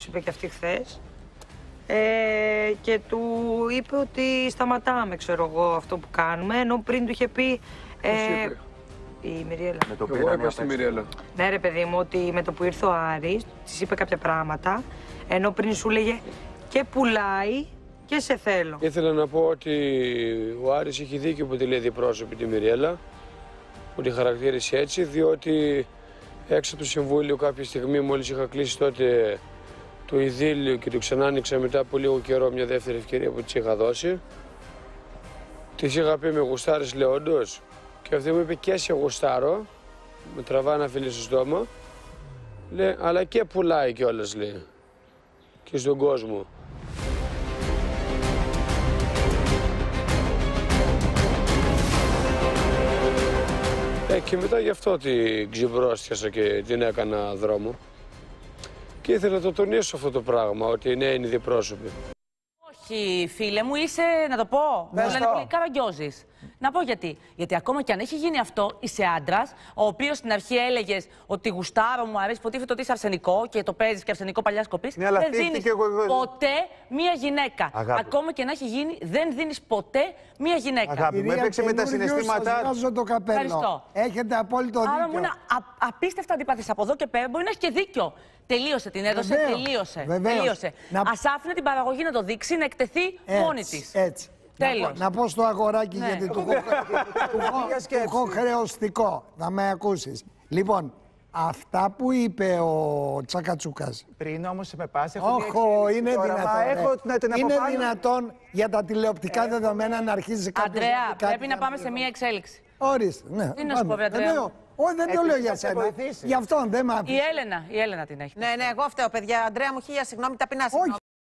είπε και αυτή χθες. Και του είπε ότι σταματάμε, ξέρω εγώ, αυτό που κάνουμε, ενώ πριν του είχε πει. Η Μιριέλα. Εγώ είπα στη Μιριέλα. Ναι, ρε παιδί μου, ότι με το που ήρθε ο Άρης, της είπε κάποια πράγματα, ενώ πριν σου λέγε και πουλάει και σε θέλω. Ήθελα να πω ότι ο Άρης έχει δίκιο που τη λέει διπρόσωπη τη Μιριέλα, που τη χαρακτήρισε έτσι, διότι έξω από το Συμβούλιο κάποια στιγμή, μόλις είχα κλείσει τότε το ειδήλιο και το ξανά άνοιξα μετά από λίγο καιρό μια δεύτερη ευκαιρία που της είχα δώσει, της είχα πει με γουστάρες, λέω όντως, και αυτή μου είπε και σε γουστάρω, με τραβά ένα φίλι στο στόμα, λέει, αλλά και πουλάει κιόλας, λέει, και στον κόσμο. Και μετά γι' αυτό την ξυμπρόστιασα και την έκανα δρόμο. Και ήθελα να το τονίσω αυτό το πράγμα, ότι ναι, είναι διπρόσωποι. Όχι, φίλε μου, είσαι, να το πω, μου λένε πολύ καραγκιόζης. Να πω γιατί. Γιατί ακόμα και αν έχει γίνει αυτό, είσαι άντρας, ο οποίος στην αρχή έλεγες ότι γουστάρω, μου αρέσει, υποτίθεται ότι είσαι αρσενικό και το παίζεις και αρσενικό παλιά σκοπής. Ναι, δεν δίνεις ποτέ μία γυναίκα. Ακόμα και να έχει γίνει, δεν δίνεις ποτέ μία γυναίκα. Αγάπη, μου έπαιξε με τα συναισθήματά. Βγάζω το καπέλο. Ευχαριστώ. Έχετε απόλυτο δίκιο. Άρα μου είναι απίστευτα αντιπαθής. Από εδώ και πέρα μπορεί να έχει και δίκιο. Τελείωσε, την έδωσε, τελείωσε. Ας άφηνε την παραγωγή να το δείξει, να εκτεθεί μόνη της. Έτσι. Τέλος. Να πω στο αγοράκι, γιατί του έχω χρεωστικό. Θα με ακούσεις. Λοιπόν, αυτά που είπε ο Τσακατσούκας. Πριν όμως με πας, Όχι, είναι δυνατόν. Είναι δυνατόν δυνατόν για τα τηλεοπτικά δεδομένα να αρχίζει κάποιος. Αντρέα, πρέπει να πάμε σε μία εξέλιξη. Ορίστε, ναι. Τι να σου πω, Αντρέα. Όχι, δεν το λέω για σένα. Γι' αυτό δεν μ' άφησε. Η Έλενα την έχει. Ναι, εγώ φταίω, παιδιά. Αντρέα μου, χίλια συγγνώμη, ταπεινά.